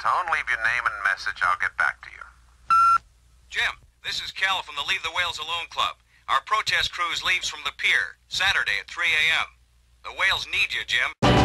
Tone, leave your name and message. I'll get back to you. Jim, this is Cal from the Leave the Whales Alone Club. Our protest cruise leaves from the pier Saturday at 3 a.m. The whales need you, Jim.